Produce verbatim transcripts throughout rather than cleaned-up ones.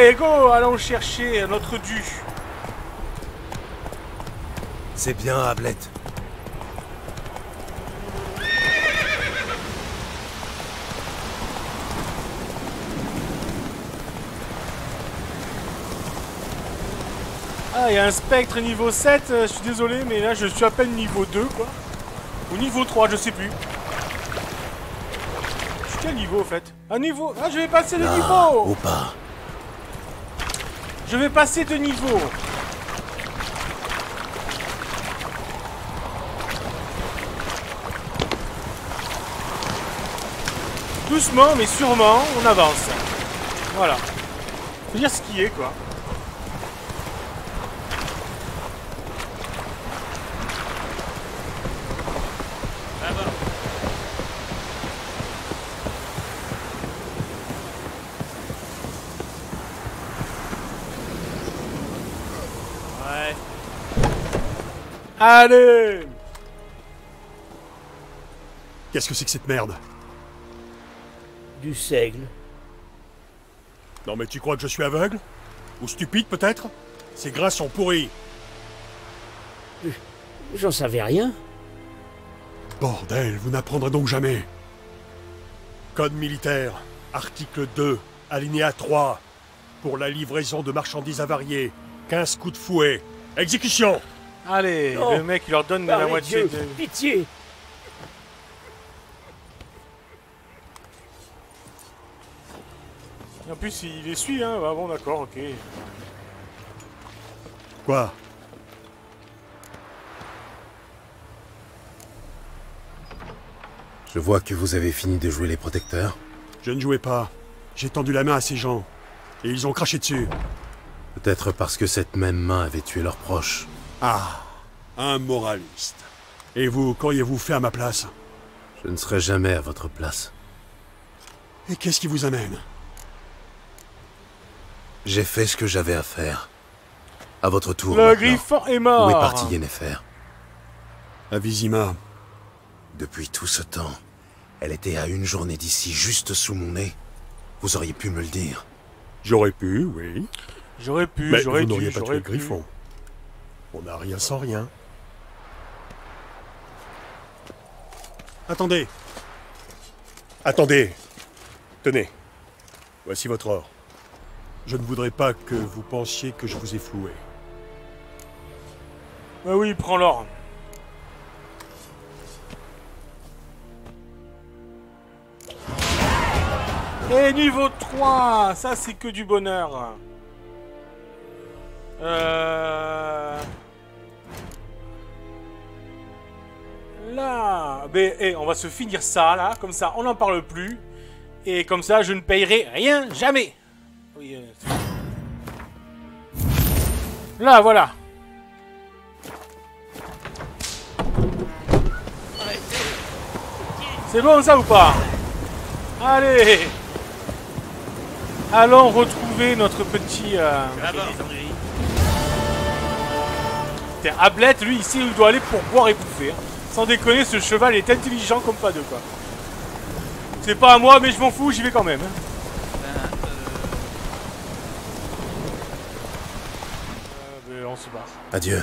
Allez, go, allons chercher notre dû. C'est bien, Ablette. Ah, il y a un spectre niveau sept, euh, je suis désolé, mais là je suis à peine niveau deux, quoi. Ou niveau trois, je sais plus. Je suis quel niveau, en fait? Un niveau... Ah, je vais passer de Là, niveau. au pas. Je vais passer de niveau. Doucement, mais sûrement, on avance. Voilà. Faut dire ce qui est, quoi. Ouais. Allez! Qu'est-ce que c'est que cette merde? Du seigle. Non mais tu crois que je suis aveugle? Ou stupide peut-être? Ces grains sont pourris. J'en savais rien. Bordel, vous n'apprendrez donc jamais. Code militaire, article deux, alinéa trois. Pour la livraison de marchandises avariées, quinze coups de fouet. Exécution! Allez, Non. le mec il leur donne Par la les moitié dieux, de... Pitié. En plus il les suit, hein. Ah bon, d'accord, ok. Quoi? Je vois que vous avez fini de jouer les protecteurs. Je ne jouais pas. J'ai tendu la main à ces gens. Et ils ont craché dessus. Peut-être parce que cette même main avait tué leurs proches. Ah, un moraliste. Et vous, qu'auriez-vous fait à ma place? Je ne serai jamais à votre place. Et qu'est-ce qui vous amène? J'ai fait ce que j'avais à faire. À votre tour, Le maintenant. griffon est mort. Où est parti Yennefer? À Vizima. Depuis tout ce temps, elle était à une journée d'ici, juste sous mon nez. Vous auriez pu me le dire. J'aurais pu, oui. J'aurais pu, Mais j'aurais vous dû, n'auriez pas tué j'aurais le pu. griffon. On n'a rien sans rien. Attendez. Attendez. Tenez. Voici votre or. Je ne voudrais pas que vous pensiez que je vous ai floué. Ah oui, prends l'or. Et niveau trois, ça c'est que du bonheur. Euh... Là, ben, eh, on va se finir ça là, comme ça on n'en parle plus. Et comme ça je ne payerai rien, jamais. Oui, euh... Là, voilà. C'est bon ça ou pas? Allez. Allons retrouver notre petit... Euh... Putain, Ablette, lui, ici, il doit aller pour boire et bouffer. Hein. Sans déconner, ce cheval est intelligent comme pas deux, quoi. C'est pas à moi, mais je m'en fous, j'y vais quand même. Hein. Euh, ben, on se barre. Adieu.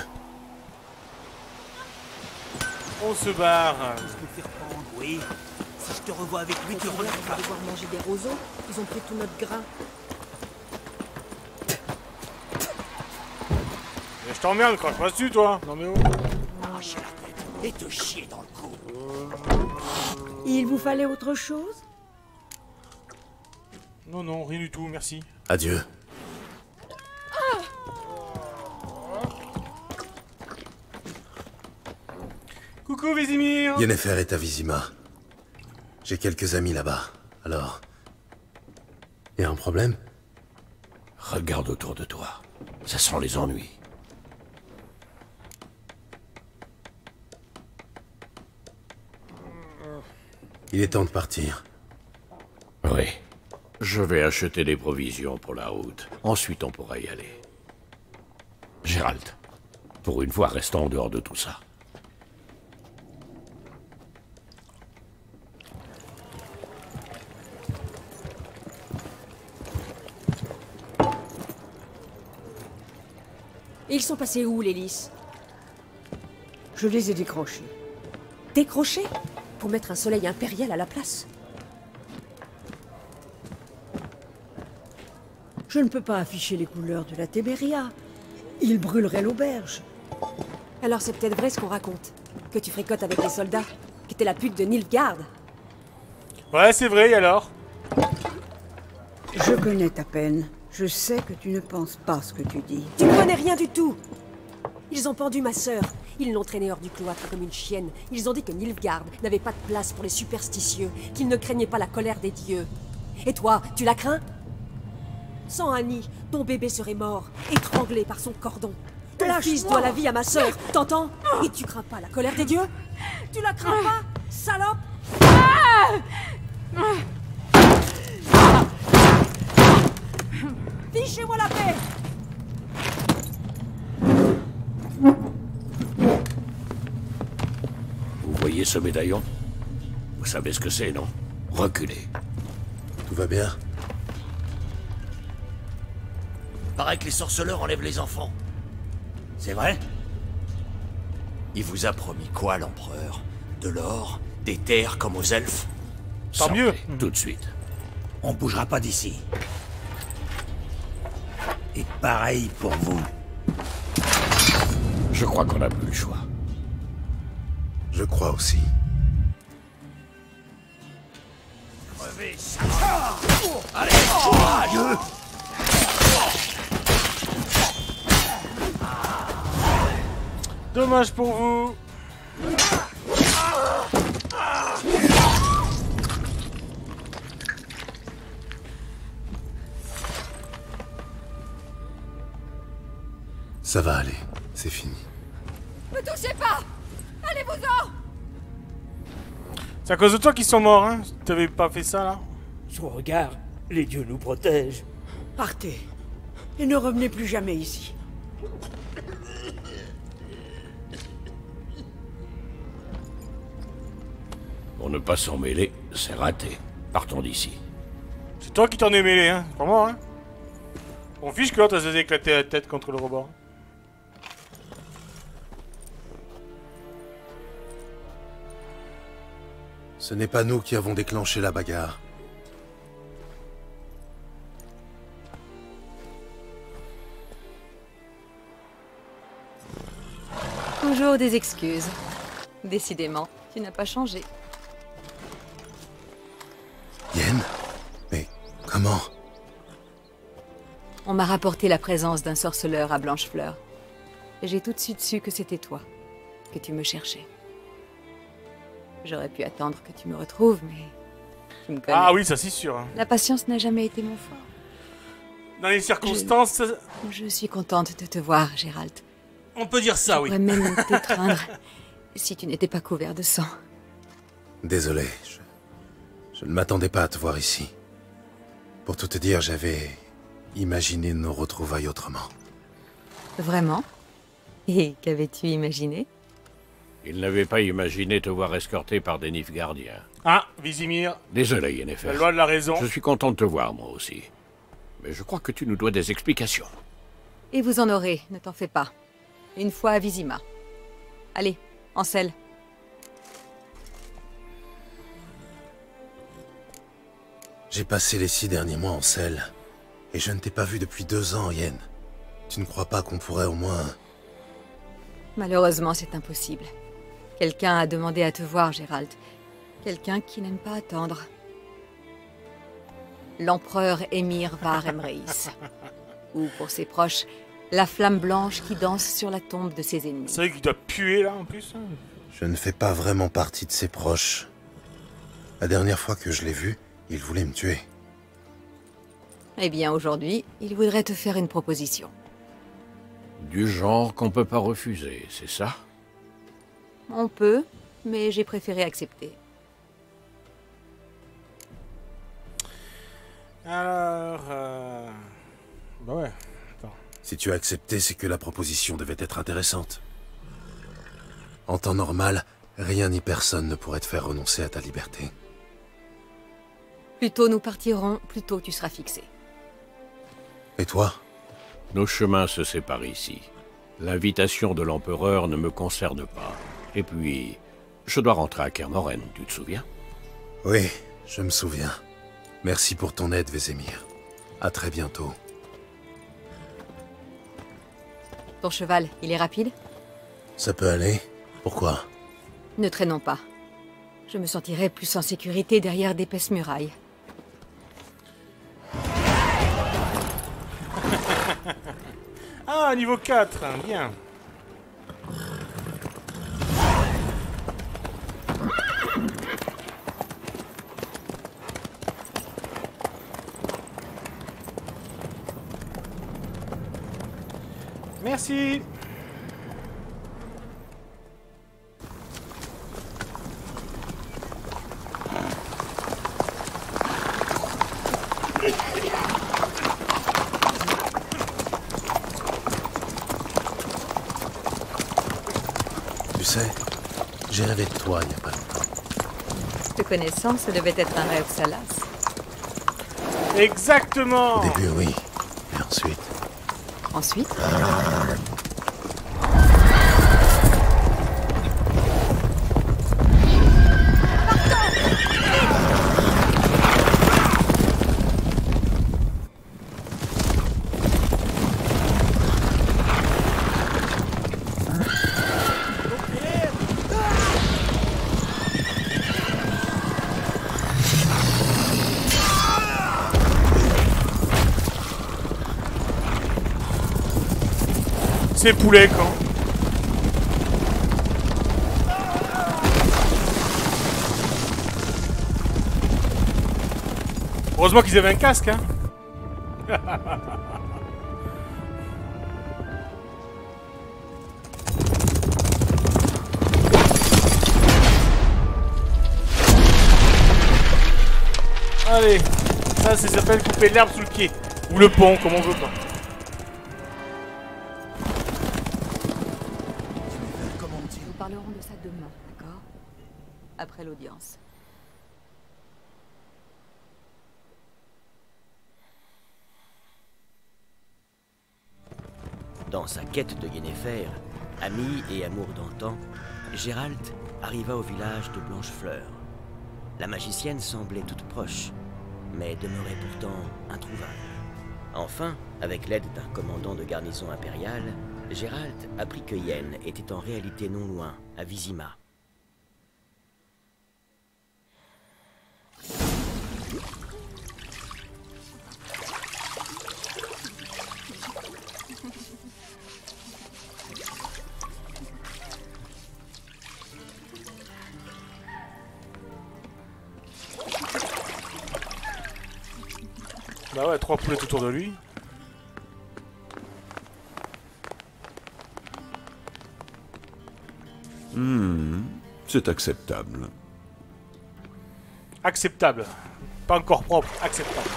On se barre. Me faire prendre, oui. Si je te revois avec lui, tu On va reviens pas. devoir manger des roseaux. Ils ont pris tout notre grain. Mais je t'emmerde, crache pas dessus, toi. Non mais oh. Arracher la tête et te chier dans le cou. Il vous fallait autre chose? Non, non, rien du tout, merci. Adieu. Coucou, Vézimir. Yennefer est à Vizima. J'ai quelques amis là-bas. Alors... Y a un problème? Regarde autour de toi. Ça sent les ennuis. Il est temps de partir. Oui. Je vais acheter des provisions pour la route. Ensuite, on pourra y aller. Gérald, pour une fois, restons en dehors de tout ça. ils sont passés où, les lys? Je les ai décrochés. Décrochés? Pour mettre un soleil impérial à la place? Je ne peux pas afficher les couleurs de la Téméria. Ils brûleraient l'auberge. Alors c'est peut-être vrai ce qu'on raconte. Que tu fricotes avec les soldats. Que t'es la pute de Nilfgaard. Ouais, c'est vrai, et alors? Je connais ta peine. Je sais que tu ne penses pas ce que tu dis. Tu connais rien du tout. Ils ont pendu ma sœur. Ils l'ont traînée hors du cloître comme une chienne. Ils ont dit que Nilfgaard n'avait pas de place pour les superstitieux, qu'il ne craignait pas la colère des dieux. Et toi, tu la crains? Sans Annie, ton bébé serait mort, étranglé par son cordon. Ton fils doit la vie à ma sœur, t'entends? Et tu crains pas la colère des dieux? Tu la crains pas, salope? Fichez-moi la paix! Vous voyez ce médaillon? Vous savez ce que c'est, non? Reculez. Tout va bien? Paraît que les sorceleurs enlèvent les enfants. C'est vrai? Il vous a promis quoi, l'empereur? De l'or? Des terres comme aux elfes? Tant mieux. Tout de suite. On bougera pas d'ici. Et pareil pour vous. Je crois qu'on n'a plus le choix. Je crois aussi. Crevez, salope! Allez, courageux! Dommage pour vous. Ça va aller, c'est fini. Ne touchez pas! Allez-vous-en! C'est à cause de toi qu'ils sont morts, hein? T'avais pas fait ça, là? Son regard, les dieux nous protègent. Partez. Et ne revenez plus jamais ici. Pour ne pas s'en mêler, c'est raté. Partons d'ici. C'est toi qui t'en es mêlé, hein? C'est pas moi, hein? On fiche que l'autre, elle s'est éclaté la tête contre le rebord. Ce n'est pas nous qui avons déclenché la bagarre. Toujours des excuses. Décidément, tu n'as pas changé. Yen? Mais comment? On m'a rapporté la présence d'un sorceleur à Blanchefleur. Et j'ai tout de suite su que c'était toi, que tu me cherchais. J'aurais pu attendre que tu me retrouves, mais tu me connais. Ah oui, ça c'est sûr. Hein. La patience n'a jamais été mon fort. Dans les circonstances... Je, je suis contente de te voir, Gérald. On peut dire ça, Je oui. pourrais même t'étreindre si tu n'étais pas couvert de sang. Désolé, je, je ne m'attendais pas à te voir ici. Pour tout te dire, j'avais imaginé nos retrouvailles autrement. Vraiment? Et qu'avais-tu imaginé? Il n'avait pas imaginé te voir escorté par des Nilfgaardiens. Ah, Vizimir, Désolé, Yennefer. la loi de la raison. Je suis content de te voir, moi aussi. Mais je crois que tu nous dois des explications. Et vous en aurez, ne t'en fais pas. Une fois à Vizima. Allez, en selle. J'ai passé les six derniers mois en selle, et je ne t'ai pas vu depuis deux ans, Yen. Tu ne crois pas qu'on pourrait au moins... Malheureusement, c'est impossible. Quelqu'un a demandé à te voir, Gérald. Quelqu'un qui n'aime pas attendre. L'empereur Émir Var Emreis. Ou, pour ses proches, la flamme blanche qui danse sur la tombe de ses ennemis. C'est vrai qu'il doit puer, là, en plus. Hein. Je ne fais pas vraiment partie de ses proches. La dernière fois que je l'ai vu, il voulait me tuer. Eh bien, aujourd'hui, il voudrait te faire une proposition. Du genre qu'on peut pas refuser, c'est ça? On peut, mais j'ai préféré accepter. Alors... Euh... Bah ouais. Attends. Si tu as accepté, c'est que la proposition devait être intéressante. En temps normal, rien ni personne ne pourrait te faire renoncer à ta liberté. Plus tôt nous partirons, plus tôt tu seras fixé. Et toi? Nos chemins se séparent ici. L'invitation de l'empereur ne me concerne pas. Et puis, je dois rentrer à Kermoren, tu te souviens? Oui, je me souviens. Merci pour ton aide, Vézémir. À très bientôt. Ton cheval, il est rapide? Ça peut aller? Pourquoi? Ne traînons pas. Je me sentirais plus en sécurité derrière d'épaisses murailles. Ah, niveau quatre, bien. Merci. Tu sais, j'ai rêvé de toi il y a pas longtemps. Te connaissant, ça devait être un rêve salace. Exactement. Au début, oui. Et ensuite... Ensuite, Ces poulets quand. Heureusement qu'ils avaient un casque, hein. Allez, ça, ça s'appelle couper l'herbe sous le pied. Ou le pont, comme on veut pas. nous parlerons de ça demain, d'accord? Après l'audience. Dans sa quête de Yennefer, ami et amour d'antan, Geralt arriva au village de Blanchefleur. La magicienne semblait toute proche, mais demeurait pourtant introuvable. Enfin, avec l'aide d'un commandant de garnison impériale, Geralt apprit que Yen était en réalité non loin, à Vizima. Bah ouais, trois poulets autour de lui. Hmm, c'est acceptable. Acceptable. Pas encore propre, acceptable.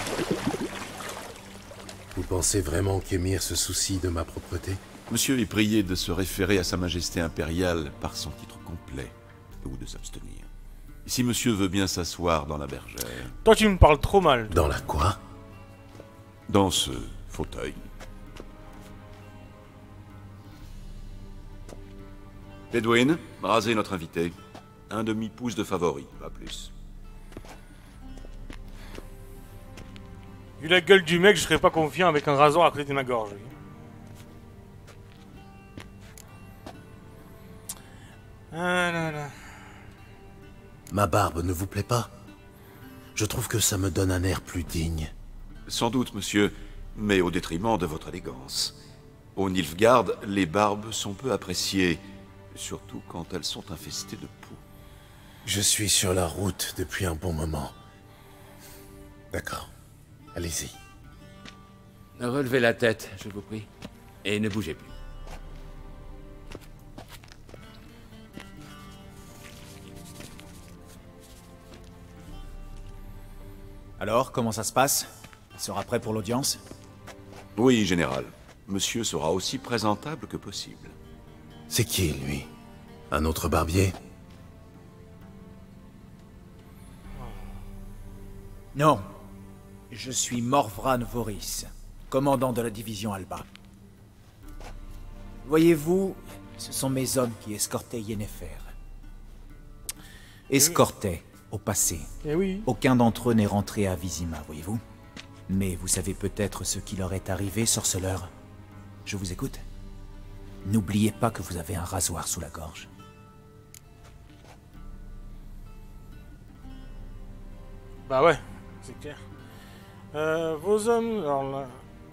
Vous pensez vraiment qu'Emir se soucie de ma propreté? Monsieur est prié de se référer à Sa Majesté impériale par son titre complet, ou de s'abstenir. Si monsieur veut bien s'asseoir dans la bergère... Toi, tu me parles trop mal. Dans la quoi? Dans ce fauteuil. Edwin, rasez notre invité. Un demi-pouce de favori, pas plus. Vu la gueule du mec, je serais pas confiant avec un rasoir à côté de ma gorge. Ah là là. Ma barbe ne vous plaît pas? Je trouve que ça me donne un air plus digne. Sans doute, monsieur, mais au détriment de votre élégance. Au Nilfgaard, les barbes sont peu appréciées, surtout quand elles sont infestées de poux. Je suis sur la route depuis un bon moment. D'accord. Allez-y. Relevez la tête, je vous prie. Et ne bougez plus. Alors, comment ça se passe? Il sera prêt pour l'audience? Oui, général. Monsieur sera aussi présentable que possible. C'est qui, lui? Un autre barbier? Non. Je suis Morvran Voris, commandant de la division Alba. Voyez-vous, ce sont mes hommes qui escortaient Yennefer. Escortaient, au passé. Eh oui. Aucun d'entre eux n'est rentré à Vizima, voyez-vous. Mais vous savez peut-être ce qui leur est arrivé, sorceleur. Je vous écoute. N'oubliez pas que vous avez un rasoir sous la gorge. Bah ouais, c'est clair. Euh, vos hommes, alors là...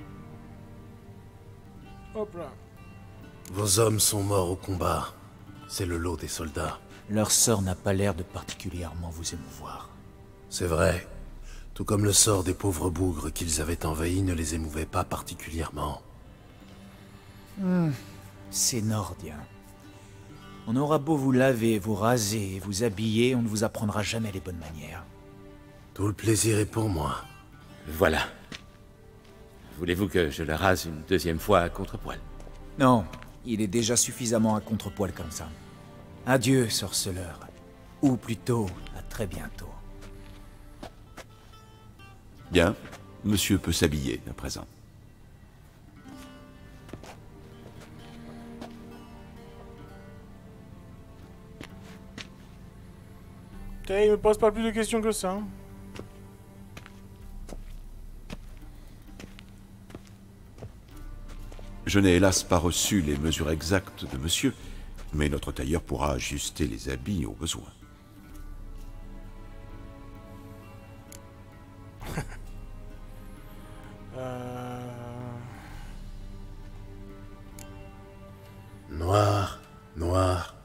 Hop là. Vos hommes sont morts au combat. C'est le lot des soldats. Leur sort n'a pas l'air de particulièrement vous émouvoir. C'est vrai. Tout comme le sort des pauvres bougres qu'ils avaient envahis ne les émouvait pas particulièrement. Hmm, c'est nordien. On aura beau vous laver, vous raser, vous habiller, on ne vous apprendra jamais les bonnes manières. Tout le plaisir est pour moi. Voilà. Voulez-vous que je le rase une deuxième fois à contre-poil? Non, il est déjà suffisamment à contre-poil comme ça. Adieu, sorceleur. Ou plutôt, à très bientôt. Bien, monsieur peut s'habiller à présent. Putain, il me pose pas plus de questions que ça. Hein. Je n'ai hélas pas reçu les mesures exactes de monsieur, mais notre tailleur pourra ajuster les habits au besoin. euh... Noir, noir.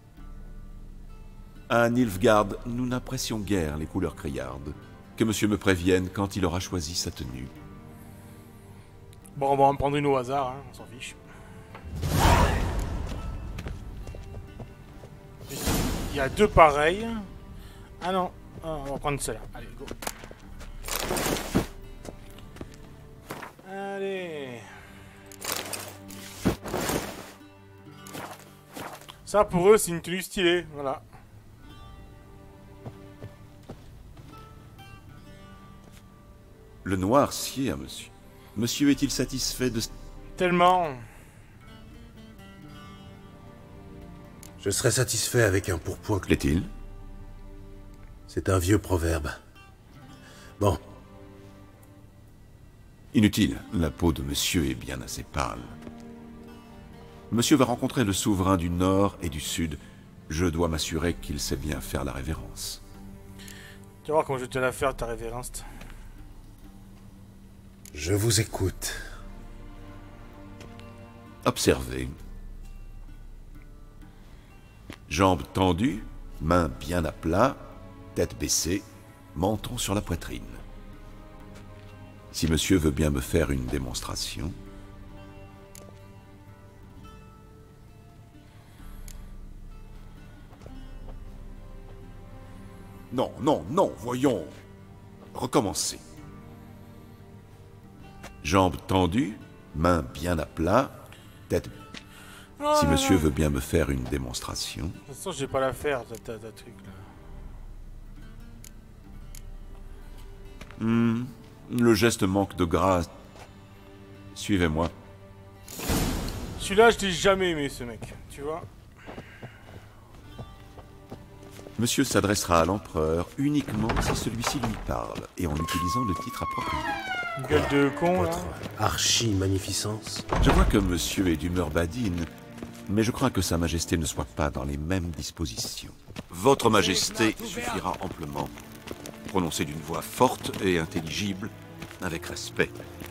À Nilfgaard, nous n'apprécions guère les couleurs criardes. Que monsieur me prévienne quand il aura choisi sa tenue. Bon, on va en prendre une au hasard, hein, on s'en fiche. Il y a deux pareils. Ah non, ah, on va prendre celle-là. Allez, go. Allez. Ça, pour eux, c'est une tenue stylée, voilà. Le noir sied à monsieur. Monsieur est-il satisfait de... Tellement. Je serais satisfait avec un pourpoint. L'est-il? C'est un vieux proverbe. Bon. Inutile, la peau de monsieur est bien assez pâle. Monsieur va rencontrer le souverain du Nord et du Sud. Je dois m'assurer qu'il sait bien faire la révérence. Tu vas voir comment je vais te la faire, ta révérence. Je vous écoute. Observez. Jambes tendues, mains bien à plat, tête baissée, menton sur la poitrine. Si monsieur veut bien me faire une démonstration... Non, non, non, voyons. Recommencez. Jambes tendues, mains bien à plat, tête... Oh si là monsieur là. veut bien me faire une démonstration... De toute façon, je vais pas la faire, ta, ta, ta truc là. Hmm, le geste manque de grâce. Suivez-moi. Celui-là, je l'ai jamais aimé, ce mec, tu vois. Monsieur s'adressera à l'empereur uniquement si celui-ci lui parle, et en utilisant le titre approprié. Gueule de con, là. Votre archi-magnificence. Je vois que monsieur est d'humeur badine, mais je crains que sa majesté ne soit pas dans les mêmes dispositions. Votre majesté suffira amplement. Prononcez d'une voix forte et intelligible, avec respect.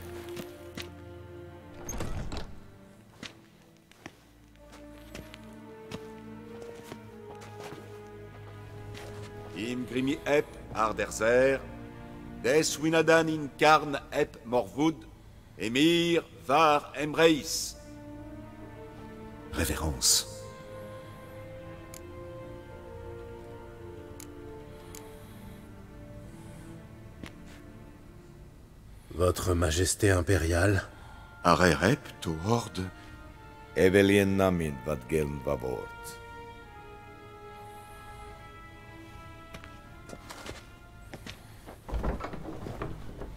Im grimi ep arderzer, des winadan in karn ep morvud, emir var emreis. Révérence. Votre Majesté impériale. Arerep to horde. Evelien namin vad geln vavort.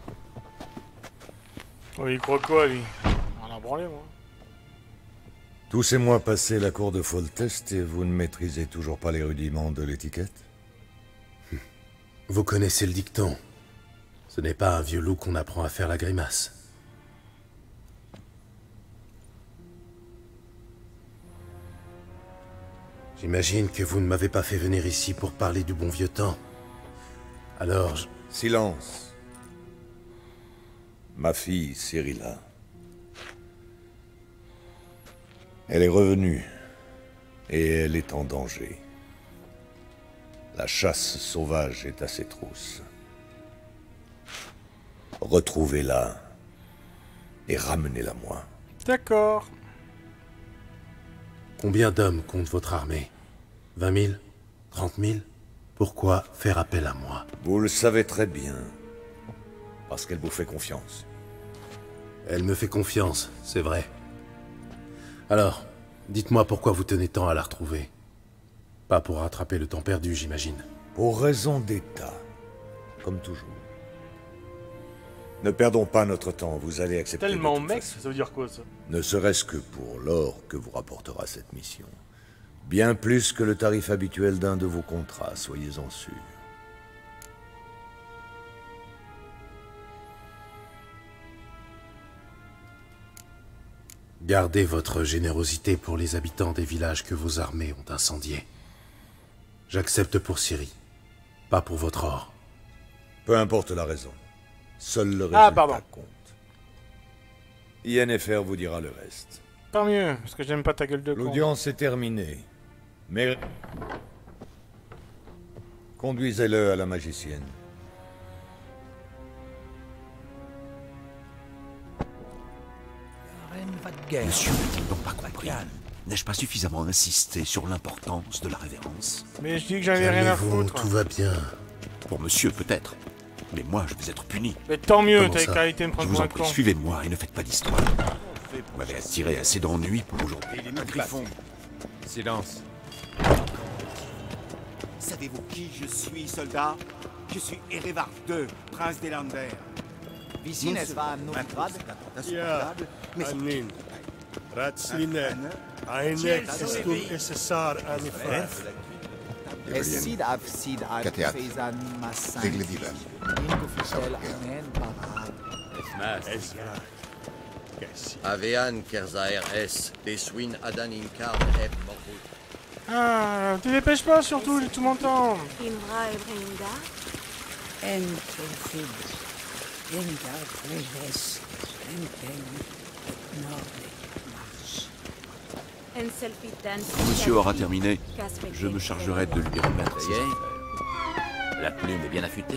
Oh, il croit quoi, lui? On a branlé, moi. Tous ces mois passés à la cour de Foltest et vous ne maîtrisez toujours pas les rudiments de l'étiquette? Vous connaissez le dicton. Ce n'est pas un vieux loup qu'on apprend à faire la grimace. J'imagine que vous ne m'avez pas fait venir ici pour parler du bon vieux temps. Alors, je... Silence. Ma fille, Cyrilla. Elle est revenue. Et elle est en danger. La chasse sauvage est à ses trousses. Retrouvez-la. Et ramenez-la moi. D'accord. Combien d'hommes compte votre armée? Vingt mille? Trente mille? Pourquoi faire appel à moi? Vous le savez très bien. Parce qu'elle vous fait confiance. Elle me fait confiance, c'est vrai. Alors, dites-moi pourquoi vous tenez tant à la retrouver. Pas pour rattraper le temps perdu, j'imagine. Pour raison d'État. Comme toujours. Ne perdons pas notre temps, vous allez accepter. Tellement mec, ça veut dire quoi ça? Ne serait-ce que pour l'or que vous rapportera cette mission. Bien plus que le tarif habituel d'un de vos contrats, soyez-en sûrs. Gardez votre générosité pour les habitants des villages que vos armées ont incendiés. J'accepte pour Ciri, pas pour votre or. Peu importe la raison. Seul le Ah, résultat pardon. compte. Yennefer vous dira le reste. Tant mieux, parce que j'aime pas ta gueule de con. L'audience est terminée. Mais... Conduisez-le à la magicienne. Monsieur n'a-t-il donc pas compris? N'ai-je pas suffisamment insisté sur l'importance de la révérence? Mais je dis que j'avais rien à Calmez-vous, foutre. tout va bien. Pour monsieur, peut-être. Mais moi, je vais être puni. Mais tant mieux, Comment t'avais ça? qu'à été me Je prendre vous pour un en prie, con. suivez-moi et ne faites pas d'histoire. Vous m'avez attiré assez d'ennuis pour aujourd'hui. Silence. Savez-vous qui je suis, soldat? Je suis Erevar deux, prince des Landers. Ici, n'est-ce pas Novigrad? Ja, Anin. Ratsline. Ainek estul esessar anifar. Sid av sid av Kateat. Fezan Massan. Teglediva. Inkufistel Amen Parad. Avean Kerzaer S. Deswin Adan Inkar F. Morhut. Ah, te dépêche pas surtout, tout mon temps. Imra et Brenda. Enkelfid. Inga Breves. Enken. Norde. Marche. Quand monsieur aura terminé, je me chargerai de lui remettre Ça ses y est. affaires. La plume est bien affûtée.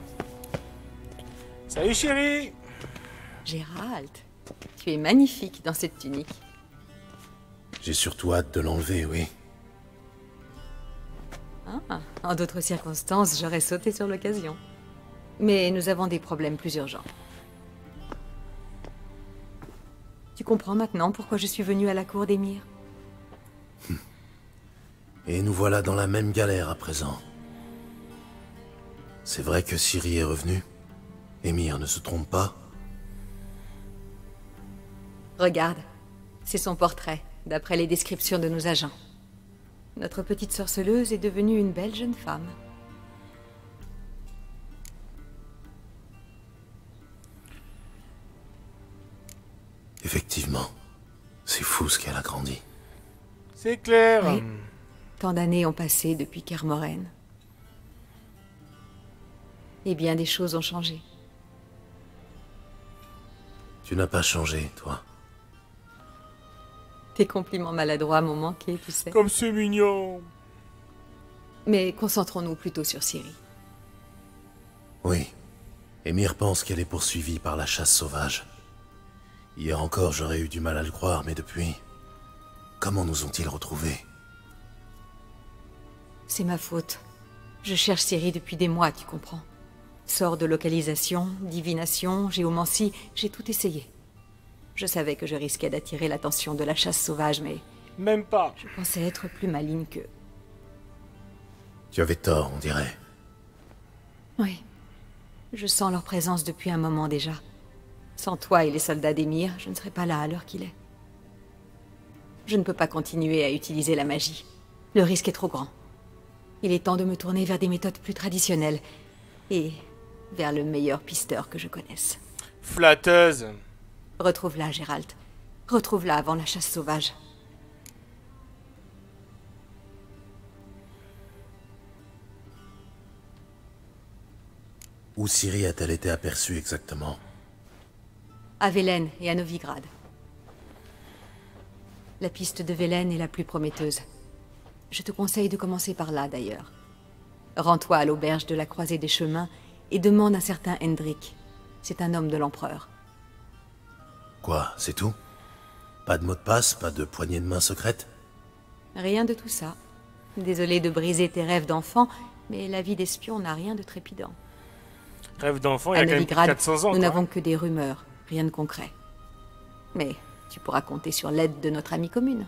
Salut chérie. Gérald, tu es magnifique dans cette tunique. J'ai surtout hâte de l'enlever, oui. Ah, en d'autres circonstances, j'aurais sauté sur l'occasion. Mais nous avons des problèmes plus urgents. Tu comprends maintenant pourquoi je suis venue à la cour d'Émir? Et nous voilà dans la même galère à présent. C'est vrai que Ciri est revenue. Émir ne se trompe pas. Regarde, c'est son portrait, d'après les descriptions de nos agents. Notre petite sorceleuse est devenue une belle jeune femme. Effectivement, c'est fou ce qu'elle a grandi. C'est clair. Oui. Tant d'années ont passé depuis Kermoren. Et bien des choses ont changé. Tu n'as pas changé, toi. Tes compliments maladroits m'ont manqué, tu sais. Comme c'est mignon. Mais concentrons-nous plutôt sur Ciri. Oui. Émir pense qu'elle est poursuivie par la chasse sauvage. Hier encore, j'aurais eu du mal à le croire, mais depuis... Comment nous ont-ils retrouvés? C'est ma faute. Je cherche Ciri depuis des mois, tu comprends. Sort de localisation, divination, géomancie, j'ai tout essayé. Je savais que je risquais d'attirer l'attention de la chasse sauvage, mais... Même pas. Je pensais être plus maligne qu'eux. Tu avais tort, on dirait. Oui. Je sens leur présence depuis un moment déjà. Sans toi et les soldats d'Émir, je ne serais pas là à l'heure qu'il est. Je ne peux pas continuer à utiliser la magie. Le risque est trop grand. Il est temps de me tourner vers des méthodes plus traditionnelles. Et vers le meilleur pisteur que je connaisse. Flatteuse. Retrouve-la, Gérald. Retrouve-la avant la chasse sauvage. Où Ciri a-t-elle été aperçue exactement? À Velen et à Novigrad. La piste de Velen est la plus prometteuse. Je te conseille de commencer par là, d'ailleurs. Rends-toi à l'auberge de la Croisée des Chemins et demande un certain Hendrik. C'est un homme de l'Empereur. Quoi, c'est tout? Pas de mot de passe, pas de poignée de main secrète? Rien de tout ça. Désolé de briser tes rêves d'enfant, mais la vie d'espion n'a rien de trépidant. Rêve d'enfant, il y À a quand même Novigrad, quatre cents ans. nous quoi. n'avons que des rumeurs, rien de concret. Mais tu pourras compter sur l'aide de notre amie commune.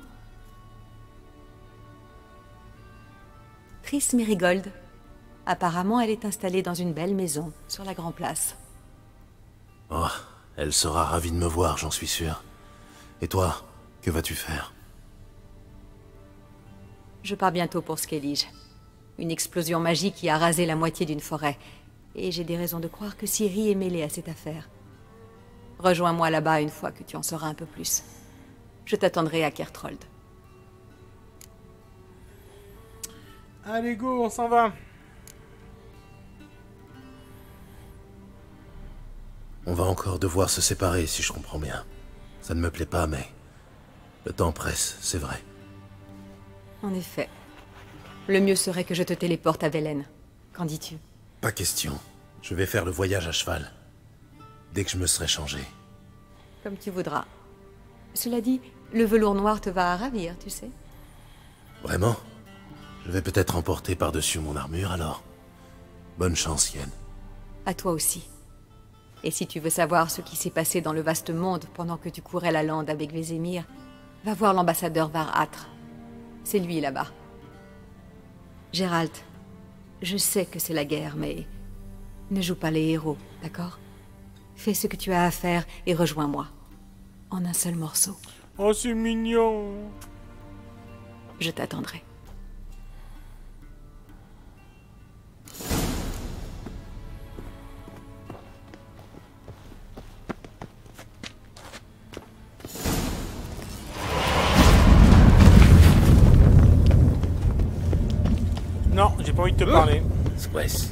Triss Merigold. Apparemment, elle est installée dans une belle maison, sur la Grand Place. Oh, elle sera ravie de me voir, j'en suis sûr. Et toi, que vas-tu faire? Je pars bientôt pour Skellige. Une explosion magique qui a rasé la moitié d'une forêt. Et j'ai des raisons de croire que Ciri est mêlée à cette affaire. Rejoins-moi là-bas une fois que tu en sauras un peu plus. Je t'attendrai à Kertrold. Allez, go, on s'en va. On va encore devoir se séparer, si je comprends bien. Ça ne me plaît pas, mais... le temps presse, c'est vrai. En effet. Le mieux serait que je te téléporte à Velen. Qu'en dis-tu? Pas question. Je vais faire le voyage à cheval. Dès que je me serai changé. Comme tu voudras. Cela dit, le velours noir te va à ravir, tu sais. Vraiment? Je vais peut-être emporter par-dessus mon armure, alors. Bonne chance, Yen. À toi aussi. Et si tu veux savoir ce qui s'est passé dans le vaste monde pendant que tu courais la lande avec Vézémir, va voir l'ambassadeur Var-Atre. C'est lui là-bas. Gérald, je sais que c'est la guerre, mais ne joue pas les héros, d'accord? Fais ce que tu as à faire et rejoins-moi. En un seul morceau. Oh, c'est mignon. Je t'attendrai. Non, j'ai pas envie de te parler. Squess.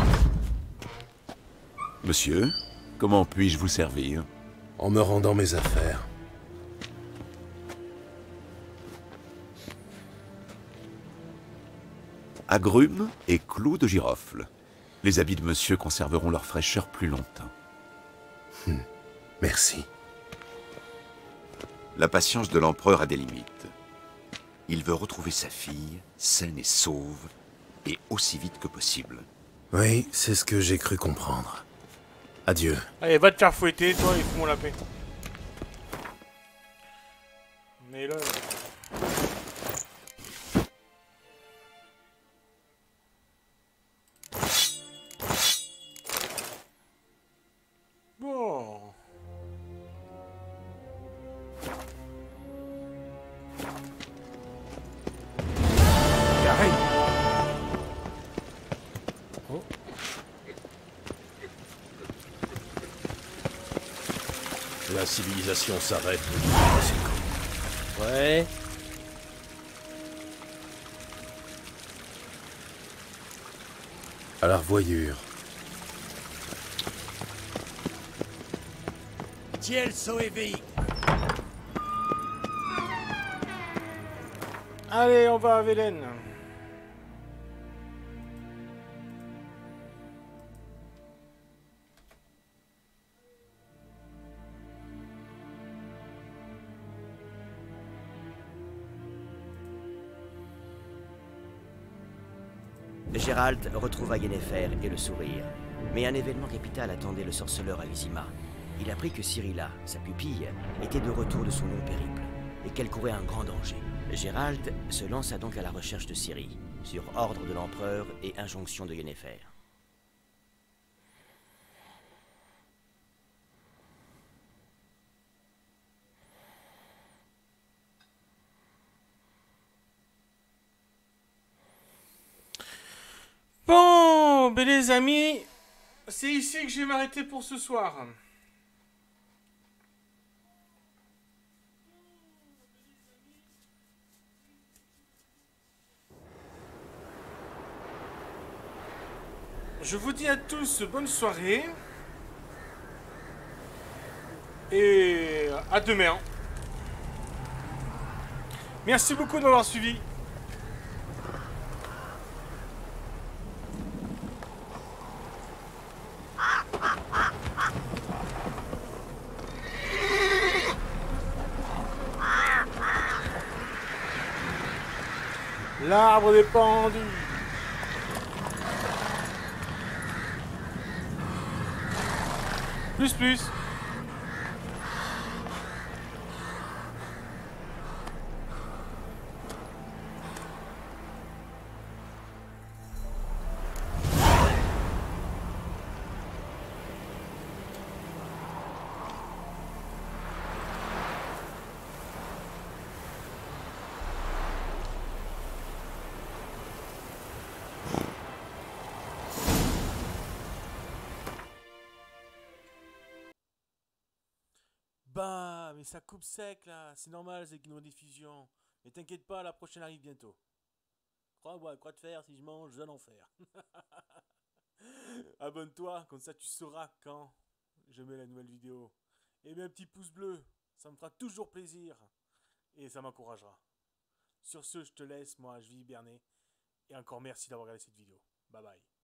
Monsieur, comment puis-je vous servir? En me rendant mes affaires. Agrumes et clous de girofle. Les habits de monsieur conserveront leur fraîcheur plus longtemps. Hmm. Merci. La patience de l'empereur a des limites. Il veut retrouver sa fille, saine et sauve, et aussi vite que possible. Oui, c'est ce que j'ai cru comprendre. Adieu. Allez, va te faire fouetter, toi, et fous-moi la paix. Mais là... Bon... Carré. Oh. La civilisation s'arrête. Ouais. À la revoyure. Tiel Soevi. Allez, on va à Velen. Gérald retrouva Yennefer et le sourire. Mais un événement capital attendait le sorceleur à Vizima. Il apprit que Cyrilla, sa pupille, était de retour de son long périple, et qu'elle courait un grand danger. Gérald se lança donc à la recherche de Ciri, sur ordre de l'empereur et injonction de Yennefer. Bon, ben les amis, c'est ici que je vais m'arrêter pour ce soir. Je vous dis à tous bonne soirée. Et à demain. Merci beaucoup de m'avoir suivi. L'arbre des pendus. Plus plus. Bah, mais ça coupe sec là, c'est normal, c'est une rediffusion. Mais t'inquiète pas, la prochaine arrive bientôt. Crois-moi, quoi te faire si je mange de l'enfer. Abonne-toi, comme ça tu sauras quand je mets la nouvelle vidéo. Et mets un petit pouce bleu, ça me fera toujours plaisir. Et ça m'encouragera. Sur ce, je te laisse, moi je vais hiberner. Et encore merci d'avoir regardé cette vidéo. Bye bye.